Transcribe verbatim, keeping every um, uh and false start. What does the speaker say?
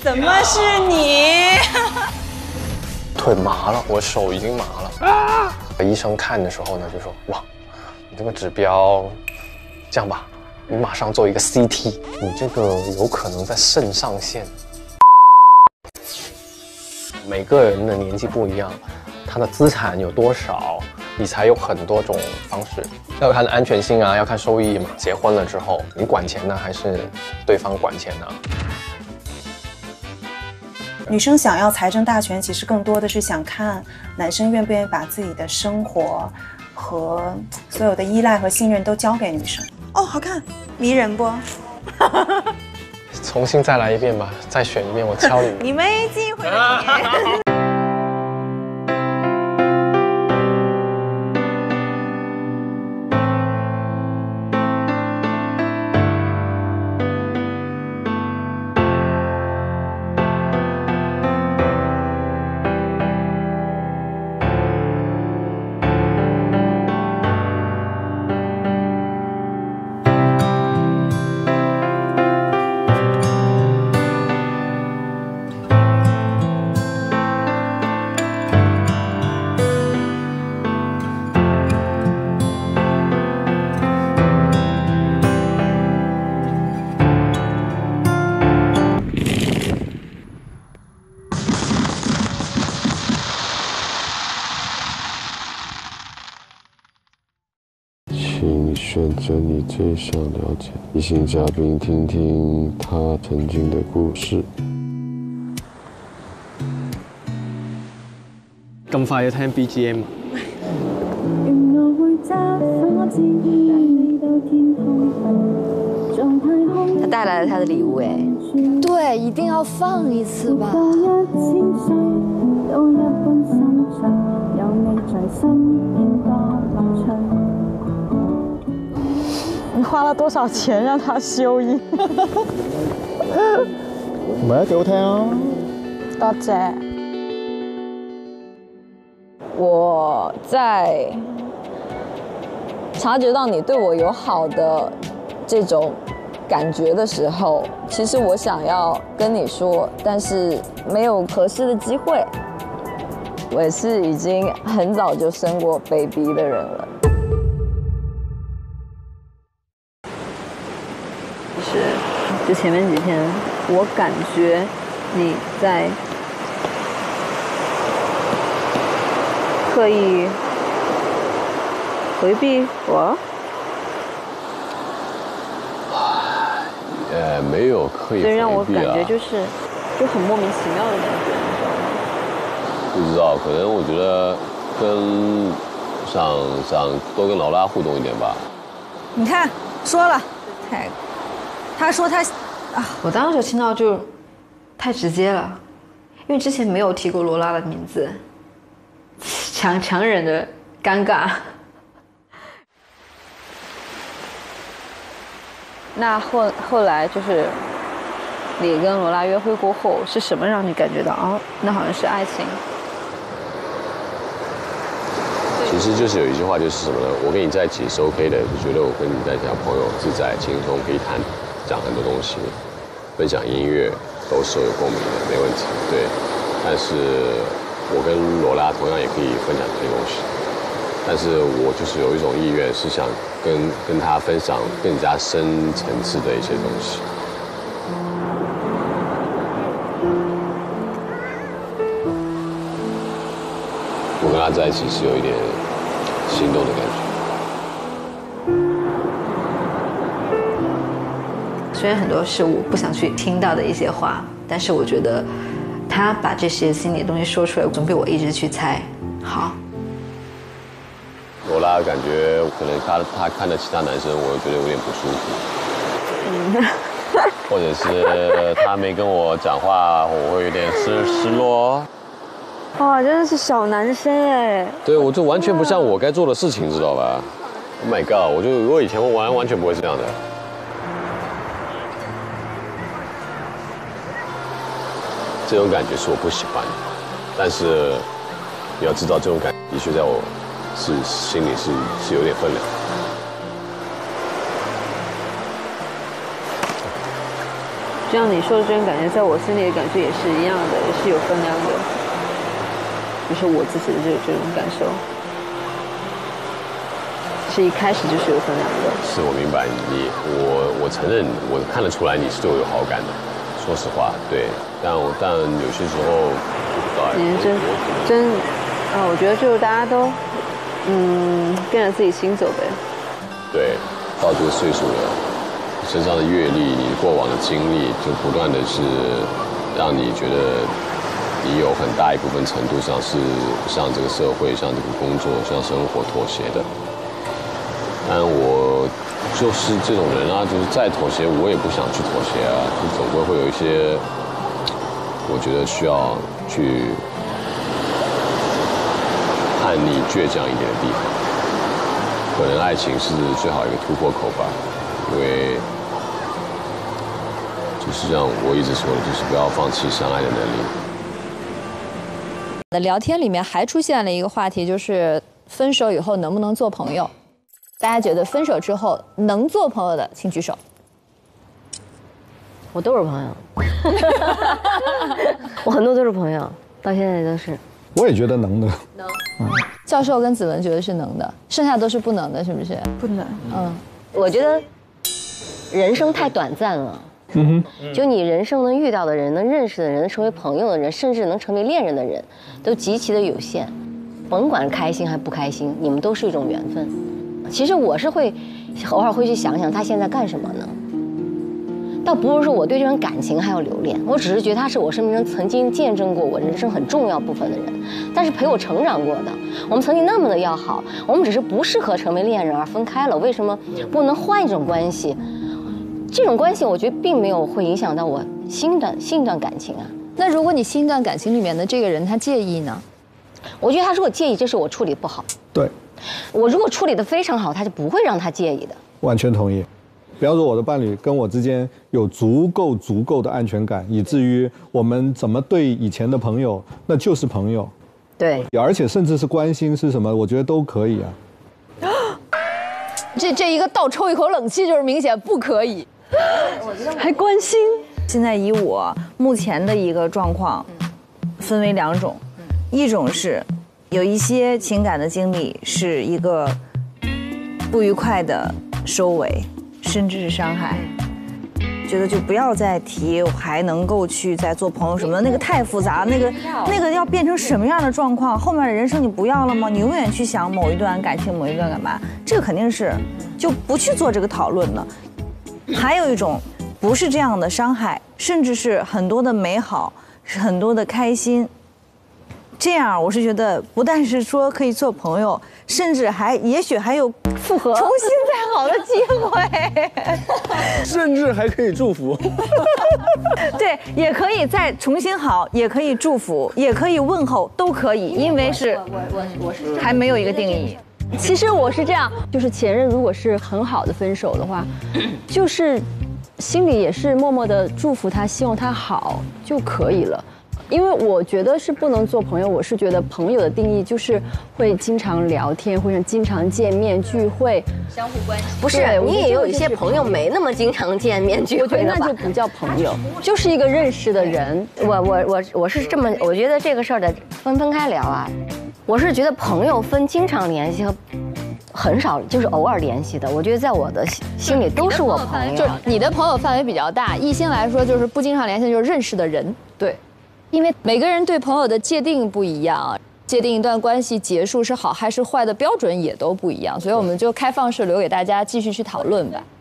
怎么是你？ 腿麻了，我手已经麻了。啊！医生看的时候呢，就说哇，你这个指标，这样吧，你马上做一个 C T， 你这个有可能在肾上腺。每个人的年纪不一样，他的资产有多少，理财有很多种方式，要看安全性啊，要看收益嘛。结婚了之后，你管钱呢，还是对方管钱呢？ 女生想要财政大权，其实更多的是想看男生愿不愿意把自己的生活和所有的依赖和信任都交给女生。哦，好看，迷人不？ 重新再来一遍吧，再选一遍，我敲你。 你没机会了。 请选择你最想了解异性嘉宾，听听他曾经的故事。 咁快要聽 B G M？ 他带来了他的礼物，哎，对，一定要放一次吧。 你花了多少钱让他修音？ 唔係啊，幾好聽啊！ 多謝。 我在察觉到你对我有好的这种感觉的时候，其实我想要跟你说，但是没有合适的机会。我也是已经很早就生过 baby 的人了。就是就前面几天，我感觉你在刻意回避我。 呃，没有刻意回避啊。 所以让我感觉就是就很莫名其妙的感觉，你知道吗？ 不知道，可能我觉得跟想想多跟劳拉互动一点吧。 你看，说了，太，他说他啊， 我当时听到就太直接了，因为之前没有提过罗拉的名字，强强忍着尴尬。 那后后来就是你跟罗拉约会过后，是什么让你感觉到哦，那好像是爱情？ 其实就是有一句话，就是什么呢？我跟你在一起是 OK 的，就觉得我跟你在讲朋友自在轻松，可以谈讲很多东西，分享音乐都是有共鸣的，没问题。对，但是我跟罗拉同样也可以分享这些东西，但是我就是有一种意愿，是想跟跟他分享更加深层次的一些东西。我跟他在一起是有一点心动的感觉。 虽然很多是我不想去听到的一些话，但是我觉得他把这些心里的东西说出来，总比我一直去猜好。 罗拉感觉可能他他看着其他男生，我觉得有点不舒服。嗯。或者是他没跟我讲话，我会有点失失落。 哇，真的是小男生哎！ 对，我就完全不像我该做的事情，知道吧 ？Oh my god！ 我就如果以前我完完全不会这样的。这种感觉是我不喜欢的，但是你要知道，这种感觉的确在我是心里是是有点分量。 就像你说的这种感觉，在我心里的感觉也是一样的，也是有分量的。就是我自己的这这种感受，是一开始就是有分量的。 是我明白你，我我承认，我看得出来你是对我有好感的。说实话，对，但我但有些时候不知道。 你真真啊，我觉得就是大家都嗯跟着自己心走呗。对，到这个岁数了，身上的阅历，你过往的经历，就不断的是让你觉得你有很大一部分程度上是向这个社会、向这个工作、向生活妥协的。但我就是这种人啊，就是再妥协，我也不想去妥协啊，就总归会有一些我觉得需要去叛逆、倔强一点的地方。可能爱情是最好一个突破口吧，因为就是像我一直说的，就是不要放弃相爱的能力。 的聊天里面还出现了一个话题，就是分手以后能不能做朋友？大家觉得分手之后能做朋友的，请举手。 我都是朋友，我很多都是朋友，到现在都是。 我也觉得能的。 能。嗯。教授跟子文觉得是能的，剩下都是不能的，是不是？ 不能。 嗯，我觉得人生太短暂了。嗯哼。就你人生能遇到的人、能认识的人、成为朋友的人，甚至能成为恋人的人，都极其的有限。甭管开心还不开心，你们都是一种缘分。其实我是会偶尔会去想想他现在干什么呢？倒不是说我对这种感情还有留恋，我只是觉得他是我生命中曾经见证过我人生很重要部分的人，但是陪我成长过的。我们曾经那么的要好，我们只是不适合成为恋人而分开了。为什么不能换一种关系？这种关系我觉得并没有会影响到我新的新一段感情啊。 那如果你新一段感情里面的这个人他介意呢？ 我觉得他如果介意，这是我处理不好。 对， 我如果处理得非常好，他就不会让他介意的。 完全同意。比方说我的伴侣跟我之间有足够足够的安全感，以至于我们怎么对以前的朋友，那就是朋友。 对， 而且甚至是关心是什么，我觉得都可以啊。 这这一个倒抽一口冷气就是明显不可以， 还关心。现在以我目前的一个状况，分为两种，一种是有一些情感的经历是一个不愉快的收尾，甚至是伤害，觉得就不要再提，我还能够去再做朋友什么的，那个太复杂，那个那个要变成什么样的状况？后面的人生你不要了吗？你永远去想某一段感情，某一段干嘛？这个肯定是就不去做这个讨论了。还有一种不是这样的伤害，甚至是很多的美好，是很多的开心。这样我是觉得不但是说可以做朋友，甚至还也许还有复合、重新再好的机会， 甚至还可以祝福。 对，也可以再重新好，也可以祝福，也可以问候，都可以，因为是我我我是还没有一个定义。 其实我是这样，就是前任如果是很好的分手的话，就是心里也是默默的祝福他，希望他好就可以了。因为我觉得是不能做朋友，我是觉得朋友的定义就是会经常聊天，或者经常见面聚会， 相互关系。不是，你也有一些朋友没那么经常见面聚会的吧？ 我觉得那就不叫朋友，就是一个认识的人。 我我我我是这么，我觉得这个事儿得分分开聊啊。我是觉得朋友分经常联系和很少，就是偶尔联系的。我觉得在我的心里都是我朋友。 就是你的朋友范围比较大，一心来说就是不经常联系，就是认识的人。 对。 因为每个人对朋友的界定不一样，界定一段关系结束是好还是坏的标准也都不一样，所以我们就开放式留给大家继续去讨论吧。